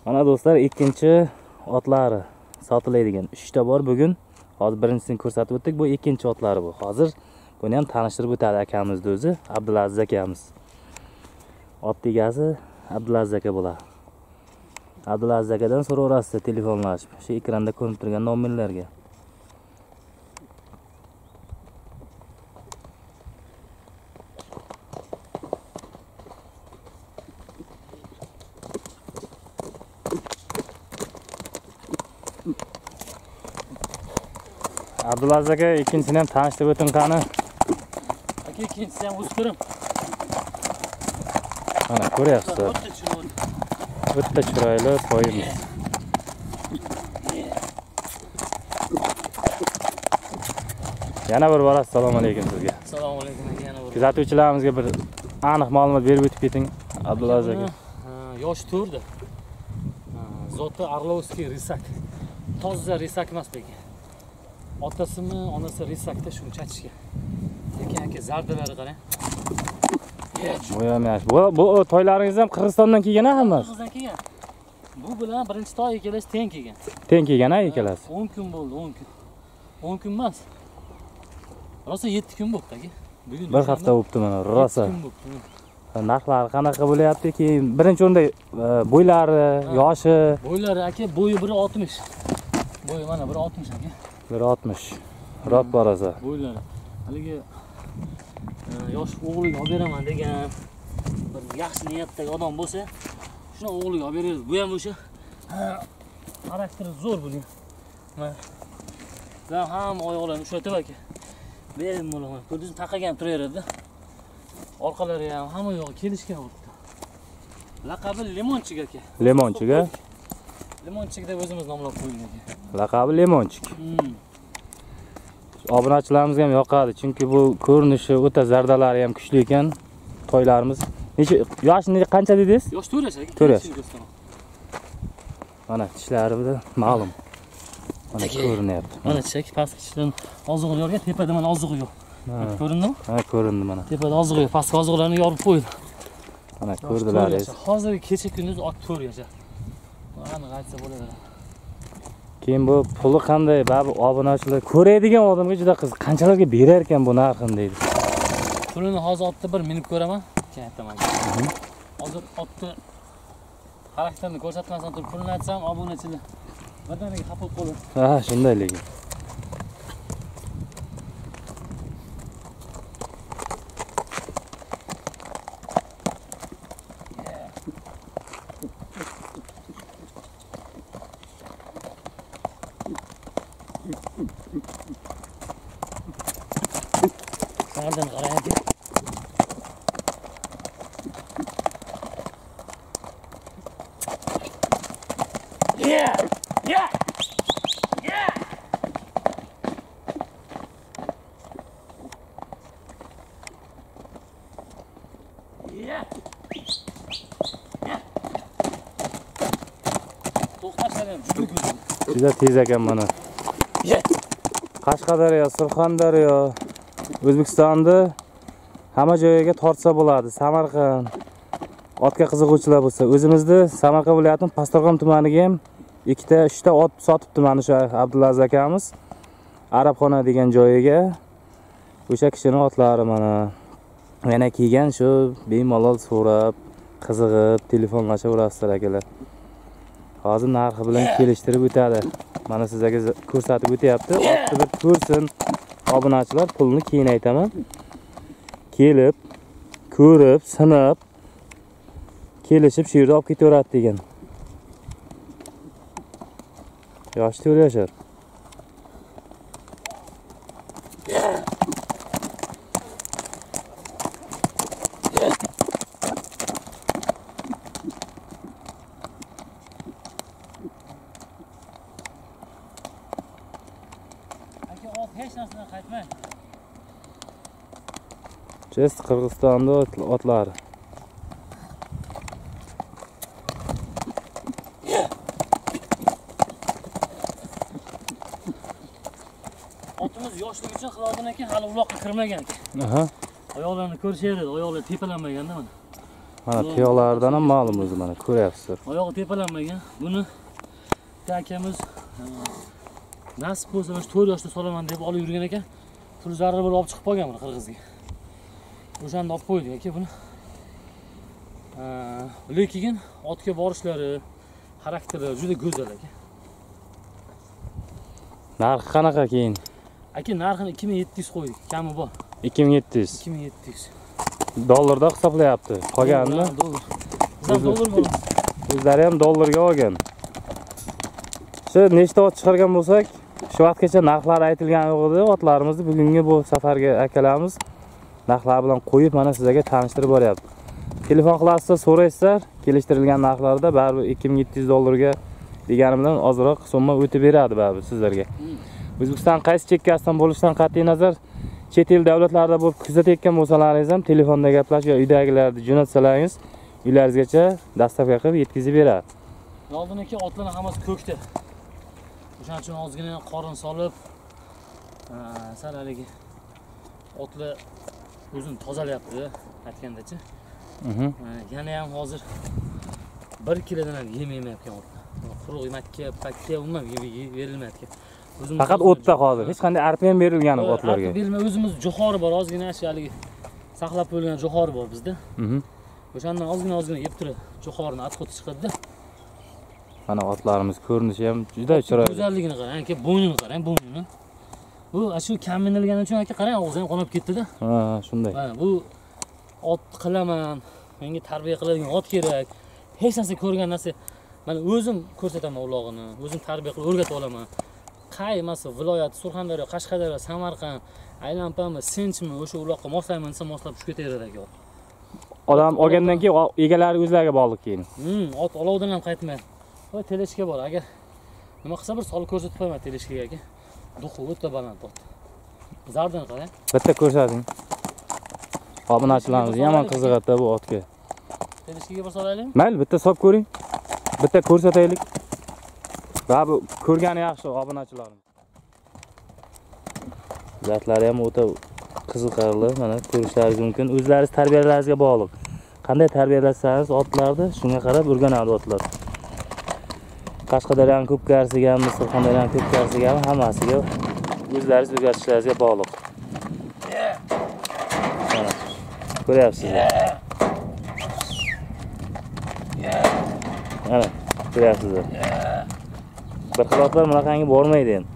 Mana do'stlar, ikkinchi otlari sotiladigan 3 ta bor bugun. Hozir birinchisini ko'rsatib o'tdik. Bu ikkinchi otlari bu. Hozir buni ham tanishtirib o'tadi akamizni o'zi, Abdulaziz akamiz. Ot egasi Abdulaziz aka bo'ladi. Abdulaziz akadan so'raverasiz telefonlashib. Shu ekranda ko'rinib turgan nomerlarga. Abdulaziz aka ikkinchisini ham tanishtirib o'ting qani. Aka ikkinchisi ham o'spirim. Mana ko'ryapsizlar. O'ta chiroyli poyimiz. Yana bir bor assalomu alaykum sizga. Assalomu alaykum aka, yana bir. Kuzatuvchilarimizga bir aniq ma'lumot berib o'tib keting, Abdulaziz aka. Yosh to'rdi. Zoti Arlovskiy risak. Toza risak emas lekin. Otasimi, onasi risakda shuni chatishgan. Lekin aka zardalari qarang. Bu ham yaxshi. Bu toylaringiz ham Qirg'izistondan kelgan hammasi? Qirg'izdan kelgan. Bu bilan birinchi toy ikkalasi teng kelgan. Teng kelgan ikkalasi. 10 kun bo'ldi, 10 kun. 10 kun emas. Rosa 7 kun bo'ldi aka. Bugun Bir hafta bo'libdi mana, rosa. 7 kun bo'ldi. Narxlari qanaqa bo'lyapti? Keyin birinchi o'rinda bo'ylari, yoshi. Bo'ylari aka, bo'yi 1.60. Bo'yi mana 1.60 aka. 1.60. Rot borasa. Bo'ylari. Haligi yosh o'g'liga olib beraman degan bir yaxshi niyatdagi odam bo'lsa, shuni o'g'liga olib berasiz. Bu ham o'sha xarakteri zo'r bo'lgan. Mana ben ham oyoqlarini ushlatib aka. Bemalol ko'rdingizmi, taqagan turaveradi. Orqalari ham hamma yog'i kelishgan bo'libdi. Laqabi Limonchik aka. Limonchik a? Limonchik deb o'zimiz nomlab qo'ydik aka. Laqabi Limonchik. Obunachilarimizga ham yoqadi, chunki bu ko'rinishi o'ta zardalari ham kuchli ekan. Toylarimiz. Yoshi qancha dedingiz? Yosh 4 yosh aka. 4 yosh. Mana tishlari bilan ma'lum. Mana ko'rinyapti. Mana tish pastki tishdan ozig'i yorgan, tepada mana ozig'i yo'q. Ko'rindimi? Ha, ko'rindi mana. Tepada ozig'i yo'q, pastki ozig'larni yorib qo'ydi. Mana ko'rdilaringiz. Hozirgi kecha kunduz ot 4 yosh. Mana aytsa bo'laveradi. Keyin bu puli qanday? Babi obunachilar ko'radigan odamga juda qiziq. Qanchalarga berar ekan bu narxini deydi. Pulini hozir otda bir minib ko'raman. Keyin aytaman. Hozir otda xarakterini ko'rsatmasdan turib pulini aytsam, obunachilar badaniga xafa bo'lib qoladi. Ha, shunday lekin. Nereden qaraydi? Yeah! Yeah! Yeah! Yeah! To'xtashlar Juda tez ekan mana. Qashqadaryo, Surxondaryo, O'zbekistonda hamma joyga tortsa bo'ladi. Samarqand otga qiziquvchilar bo'lsa, o'zimizda Samarqand viloyatining Pastdarg'om tumaniga ham 2 ta, 3 ta ot sotibdi mana shu Abdulaziz akamiz. Arabxona degan joyiga. O'sha kishining otlari mana. Yana kelgan shu bemalol so'rab, qiziqib, telefonlashaverasizlar akalar. Hozir narxi bilan kelishtirib o'tadi. Mana sizlarga ko'rsatib o'tyapti. Otni bir ko'rsin. Obunachilar pulni keyin aytaman. Kelib, ko'rib, sinab, kelishib shu yerda olib ketaveradi degan. Yoshi 4 yoshar. aka ot hech narsadan qaytmang. Chest Qirg'izistonda otlari. Otimiz yoshlik uchun xilodan ekan hali uloqqa kirmagan ekan. Aha. Oyoqlarni ko'rishaveradi, oyoqlar tepalanmaganda mana. Mana tuyoqlardan ham ma'lum o'zi mana ko'ryapsizlar. Oyog'i tepalanmagan. Buni akamiz nasib bo'lsa mana 4 yoshda solaman deb olib yurgan ekan. Pul zarra bo'lib olib chiqib qolgan buni Qirg'izga. O'shanda olib qo'ydik aka buni. Lekin otga borishlari, xarakteri juda go'zal aka. Narxi qanaqa keyin? Aka narxini 2700 qo'ydik, kami bor. 2700. 2700. Dollarda hisoblayapti. Qolganini dollar. Bizdan dollar bo'ladi. o'zlari ham dollarga olgan. Shu nechta ot chiqargan bo'lsak, shu vaqtgacha narxlari aytilgan yo'q edi. Otlarimizni bugungi bu safarga akalarimiz narxlar bilan qo'yib mana sizlarga tanishtirib boryapti. Telefon qilasizlar, so'raysizlar, kelishtirilgan narxlarda baribir 2700 dollarga degani bilan ozroq summa o'tib beradi baribir sizlarga. O'zbekiston qaysi chekkasidan bo'lishidan qat'iy nazar, chet el davlatlarida bo'lib kuzatayotgan bo'lsalaringiz ham telefonda gaplashib yo uydagilarni jo'natsalaringiz uylaringizgacha dastavka qilib yetkazib beradi. Oldingi otlarning hammasi ko'kda. O'shaning uchun ozgina qorin solib, sal haligi otlar o'zini tozalayapti, aytgandacha. Yana ham hozir 1 kilodan ham yem yemayotgan otlar. Quruq makka, pakka umuman berilmayapti. Faqat o'tda hozir hech qanday arpa ham berilgani otlarga. Arpa berilmay, o'zimiz jo'xori bor, ozgina shu haligi saqlab qo'yilgan jo'xori bor bizda. O'shandan ozgina yeb turib, jo'xorini atqoti chiqadi-da. Mana otlarimiz ko'rinishi ham juda chiroyli. Go'zalligini qarang, aka, bo'ynini qarang, bo'ynini. Bu shu kaminilgani uchun aka qarang, og'zi ham qonab ketdi-da. Ha, shunday. Mana bu ot qilaman, menga tarbiya qiladigan ot kerak. Hech narsa ko'rgan narsa. Mana o'zim ko'rsataman ulog'ini, o'zim tarbiya qilib o'rgatib olaman. Qaymasi, viloyat, Surxondaryo, Qashqadaryo, Samarqand, Aylanpami, Sinchmi, o'sha uloqqa moslaymansa moslab tushib ketaveradi aka. Odam olgandan keyin egalari o'zlariga bog'liq keyin. Ot olovdan ham qaytmaydi. Voy teleshka bor, agar nima qilsa bir solib ko'rsatib qo'yaman teleshkaga aka. Duxu o'ta baland ot. Zardan qarang. Bitta ko'rsating. Obunachilarimiz yomon qiziqadi bu otga. Teleshkaga bir solaylikmi? Mayli, bitta solib ko'ring. Bitta ko'rsataylik. Va bu ko'rgani yaxshi obunachilarimiz. Zatlari ham o'ta qiziqarli, mana ko'rishlaringiz mumkin. O'zlaringiz tarbiyalaringizga bog'liq. Qanday tarbiyalasangiz otlarni shunga qarab o'rganadi otlar. Qashqadaryoning ko'pkarsigami, Surxondaryoning ko'pkarsigami hammasiga o'zlaringiz o'rgatishlaringizga bog'liq. Mana ko'ryapsizlar. Mana ko'ryapsizlar. Bir xil otlar bunaqangi bormaydi endi.